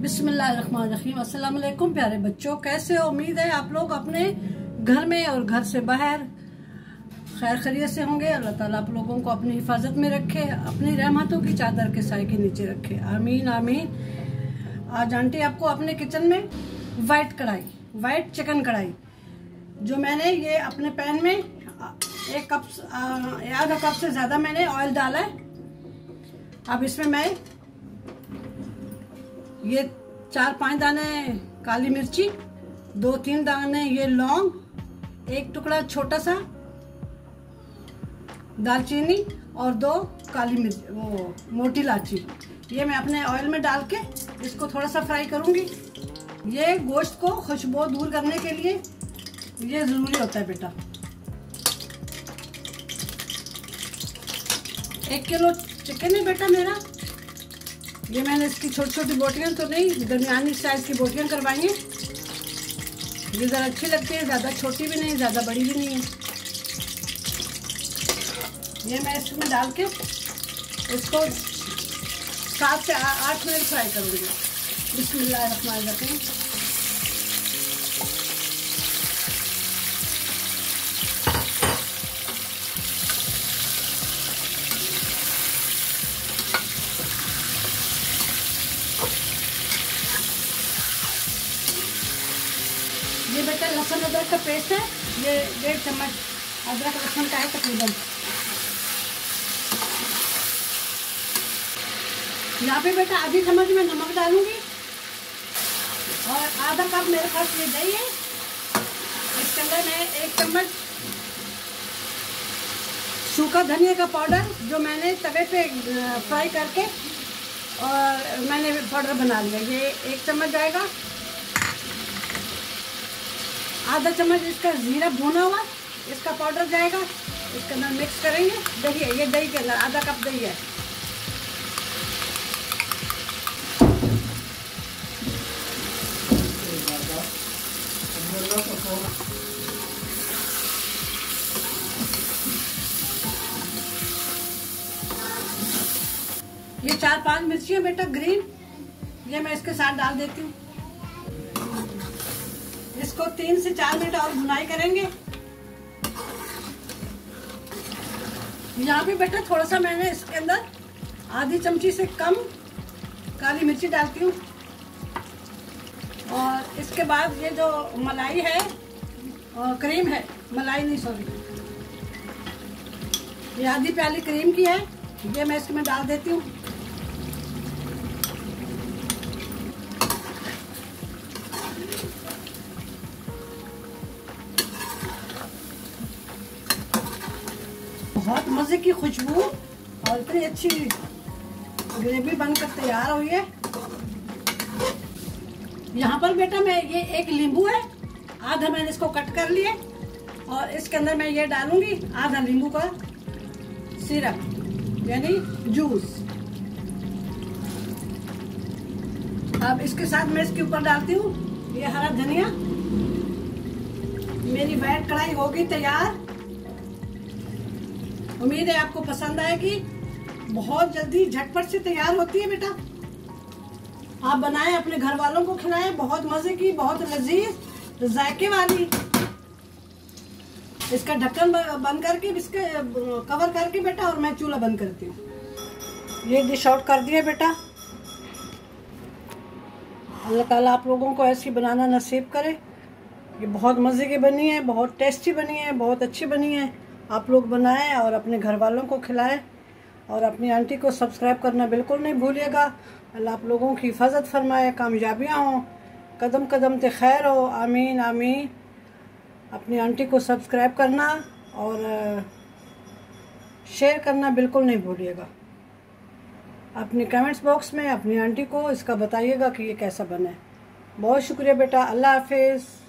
बिस्मिल्लाहिर्रहमानिर्रहीम। अस्सलाम वालेकुम प्यारे बच्चों, कैसे हो? उम्मीद है आप लोग अपने घर में और घर से बाहर खैर खैरियत से होंगे। अल्लाह ताला आप लोगों को अपनी हिफाजत में रखे, अपनी रहमतों की चादर के साए के नीचे रखे, आमीन आमीन। आज आंटी आपको अपने किचन में वाइट चिकन कढ़ाई जो मैंने ये अपने पैन में आधा कप से ज्यादा मैंने ऑयल डाला है। अब इसमें मैं ये 4-5 दाने काली मिर्ची, 2-3 दाने ये लौंग, एक टुकड़ा छोटा सा दालचीनी और 2 काली मिर्च वो मोटी इलायची, ये मैं अपने ऑयल में डाल के इसको थोड़ा सा फ्राई करूंगी। ये गोश्त को खुशबू दूर करने के लिए ये जरूरी होता है बेटा। 1 किलो चिकन है बेटा मेरा। ये मैंने इसकी छोटी छोटी बोटियां तो नहीं, दरमियानी साइज की बोटियां करवाई हैं। ये ज़रा अच्छी लगती है, ज़्यादा छोटी भी नहीं, ज़्यादा बड़ी भी नहीं है। ये मैं इसमें डाल के इसको 7 से 8 मिनट फ्राई करूँगी। बिस्मिल्लाहिर्रहमानिर्रहीम। ये बेटा लहसुन अदरक का पेस्ट है, ये 1.5 चम्मच अदरक लहसुन का है तकरीबन। यहाँ पे बेटा आधी चम्मच में नमक डालूंगी और आधा कप मेरे पास ये दही है। इसके अंदर मैं 1 चम्मच सूखा धनिया का पाउडर जो मैंने तवे पे फ्राई करके और मैंने पाउडर बना लिया, ये 1 चम्मच जाएगा। आधा चम्मच इसका जीरा भुना हुआ, इसका पाउडर जाएगा। इसके अंदर मिक्स करेंगे। दही है, ये दही के अंदर आधा कप दही है। ये 4-5 मिर्ची है बेटा ग्रीन, ये मैं इसके साथ डाल देती हूँ। इसको 3 से 4 मिनट और भुनाई करेंगे। यहाँ पे बेटा थोड़ा सा मैंने इसके अंदर आधी चमची से कम काली मिर्ची डालती हूँ। और इसके बाद ये जो मलाई है और क्रीम है, मलाई नहीं सॉरी, ये आधी प्याली क्रीम की है, ये मैं इसमें डाल देती हूँ। बहुत मजे की खुशबू और इतनी अच्छी ग्रेवी बनकर तैयार हुई है। यहाँ पर बेटा मैं ये 1 नींबू है, आधा मैंने इसको कट कर लिए और इसके अंदर मैं ये डालूंगी आधा नींबू का सिरप यानी जूस। अब इसके साथ मैं इसके ऊपर डालती हूँ ये हरा धनिया। मेरी वाइट कढ़ाई होगी तैयार। उम्मीद है आपको पसंद आएगी। बहुत जल्दी झटपट से तैयार होती है बेटा। आप बनाएं, अपने घर वालों को खिलाएं। बहुत मजे की, बहुत लजीज जायके वाली। इसका ढक्कन बंद करके, इसके कवर करके बेटा, और मैं चूल्हा बंद करती हूँ। ये डिश आउट कर दिया बेटा। अल्लाह ताला आप लोगों को ऐसी बनाना नसीब करे। ये बहुत मजे की बनी है, बहुत टेस्टी बनी है, बहुत अच्छी बनी है। आप लोग बनाएं और अपने घर वालों को खिलाएं और अपनी आंटी को सब्सक्राइब करना बिल्कुल नहीं भूलिएगा। अल्लाह आप लोगों की हिफाजत फरमाए, कामयाबियाँ हों, कदम कदम ते खैर हो, आमीन आमीन। अपनी आंटी को सब्सक्राइब करना और शेयर करना बिल्कुल नहीं भूलिएगा। अपनी कमेंट्स बॉक्स में अपनी आंटी को इसका बताइएगा कि ये कैसा बना है। बहुत शुक्रिया बेटा। अल्लाह हाफिज़।